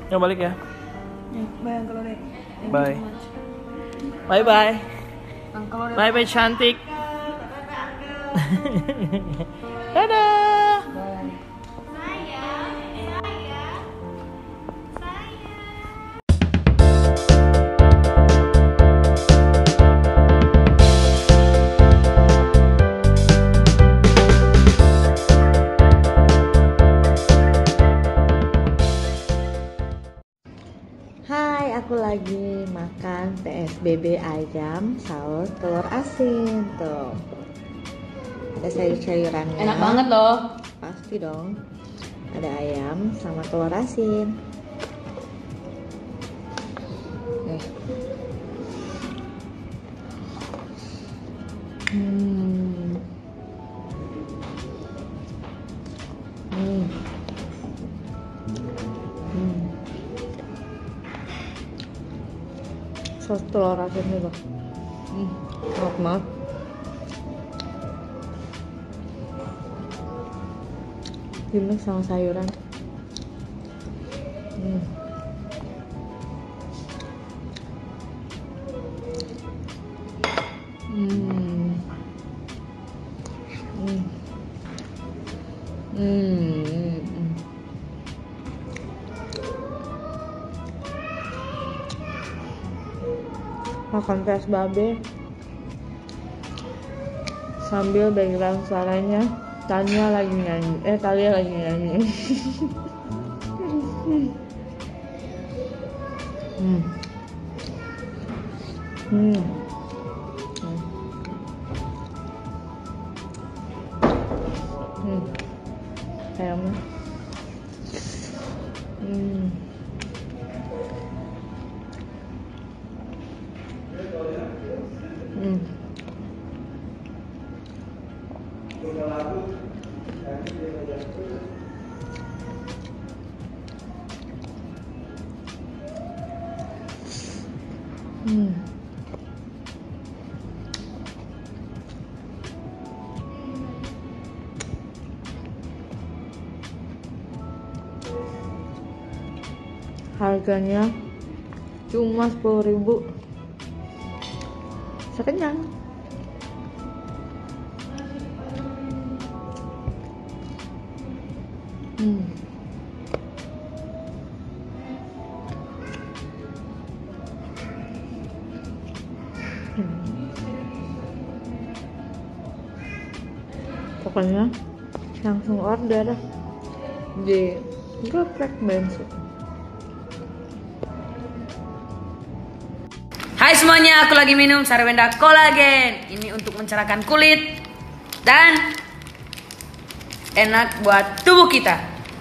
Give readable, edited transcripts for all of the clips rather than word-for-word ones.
Ya balik ya. Bye Uncle Ore. Bye. Bye bye. Uncle Ore. Bye bye cantik. Dadah. Bye. Hai, aku lagi makan PSBB ayam saus telur asin tuh. Ada sayur-sayurannya. Enak banget loh. Pasti dong. Ada ayam sama telur asin. Nih. Hmm. Hmm. Hmm. Saus telur asin juga. Enak banget. Dimix sama sayuran. Makan PSBB sambil background suaranya Tania lagi nyanyi. Talia lagi nyanyi. Ayamnya. Harganya cuma 10.000. Sekenyang. Pokoknya langsung order di Geprek Bensu. Hai semuanya, aku lagi minum Sarwenda Kolagen. Ini untuk mencerahkan kulit dan enak buat tubuh kita.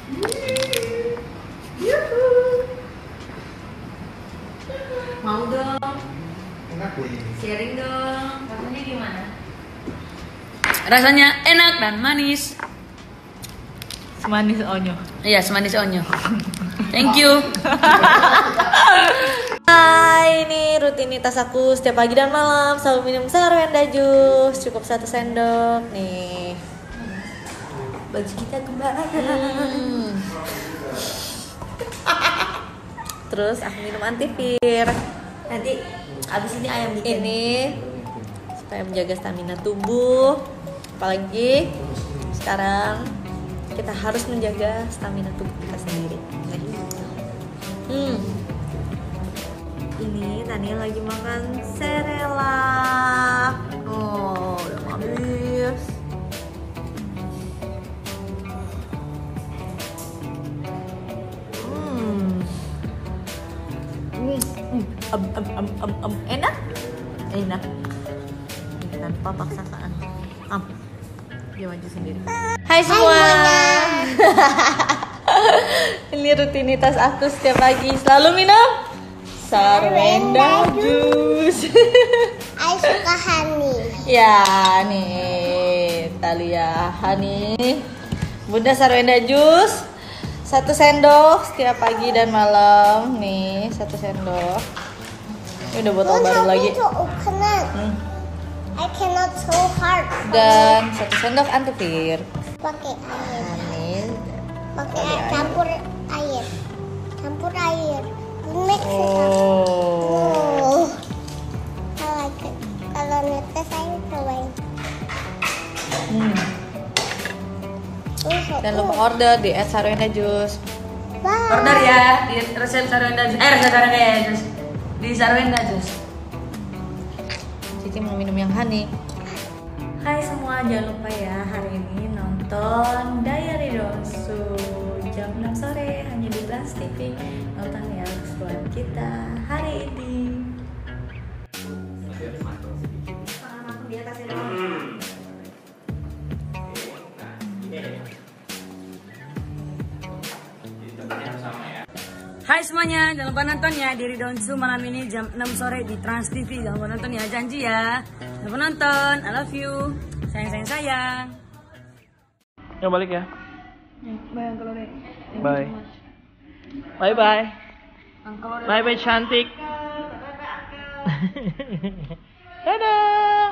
Mau dong? Sharing dong. Rasanya gimana? Rasanya enak dan manis. Semanis onyo. Iya, semanis onyo. Thank you. Hai, ini rutinitas aku setiap pagi dan malam selalu minum Sarwenda Jus. Cukup 1 sendok nih. Baju kita kembali. Terus aku minum antivir. Nanti abis ini ayam bikin. Ini supaya menjaga stamina tubuh. Apalagi sekarang kita harus menjaga stamina tubuh kita sendiri. Ini Tania lagi makan Cerelac. Oh, udah habis. Enak? Enak. Tanpa paksaan. Dia maju sendiri. Hai semua. Ini rutinitas aku setiap pagi selalu minum Sarwenda Jus. Aku suka honey. Ya nih Talia honey. Bunda Sarwenda Jus 1 sendok setiap pagi dan malam. Nih 1 sendok. Ini udah botol baru lagi. I cannot so hard. Dan 1 sendok antivir. Pakai air. Nih Pakai air, campur air. campur air. Mix it up. Oh. Kalau netes saya cobain. Jangan lupa order di @sarwenda_jus. Bye. Order ya di resep Sarwenda Jus. Resep Sarwenda Jus. Di Sarwenda Jus. Cici mau minum yang honey. Hai semua, jangan lupa ya hari ini nonton Diary Donsu jam 6 sore hanya di Trans TV. Nonton ya keseruan kita hari ini. Hai semuanya, jangan lupa nonton ya Diary Donsu malam ini jam 6 sore di Trans TV. Jangan lupa nonton ya, janji ya. Jangan lupa nonton, I love you. Sayang. Ya balik ya. Bye. Bye bye. Bye bye cantik. Dadah.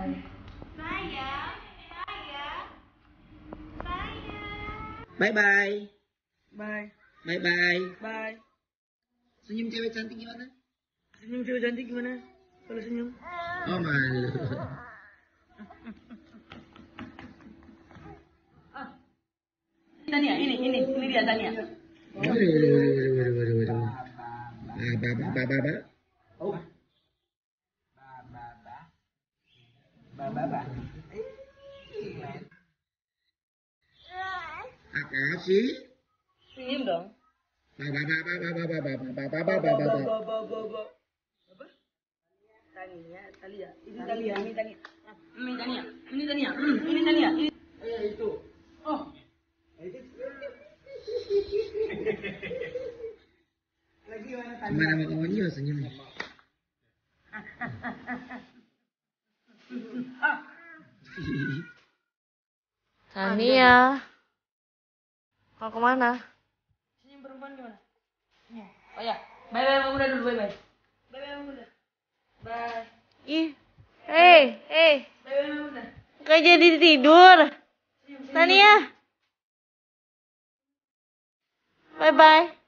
Bye bye. Bye. Bye bye. Bye. Senyum cewek cantik gimana? Senyum cewek cantik gimana? Kalau senyum. Oh malu. Tania, ini dia Tania. Waduh. Apa sih? Senyum dong. Tania. Ini Tania. Itu. Oh. Mana mau onyo senyum. Tania. Mau kemana? Senyum perempuan gimana? Oh ya. Bye Bang Muda dulu, bye. Bye Bang Muda. Bye. Ih. Hei. Bye Bang Muda. Gak jadi tidur. Tania. Bye bye.